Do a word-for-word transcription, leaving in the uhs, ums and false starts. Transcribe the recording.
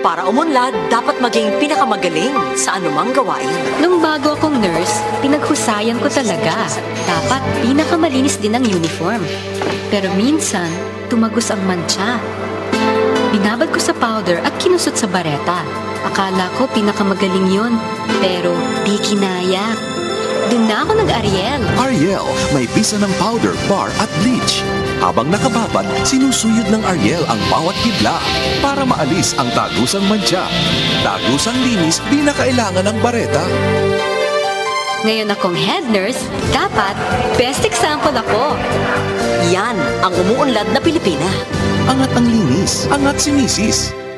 Para umunlad, dapat maging pinakamagaling sa anumang gawain. Nung bago akong nurse, pinaghusayan ko talaga. Dapat pinakamalinis din ang uniform. Pero minsan, tumagos ang mantsa. Binabad ko sa powder at kinusot sa bareta. Akala ko pinakamagaling yon, pero di kinaya. Doon na ako nag-Ariel. Ariel, may bisa ng powder, bar at bleach. Habang nakababad, sinusuyod ng Ariel ang bawat hibla para maalis ang tagusang mantsa. Tagusang linis, di na kailangan ng bareta. Ngayon akong head nurse, dapat best example ako. Yan ang umuunlad na Pilipina. Angat ang linis, angat si misis.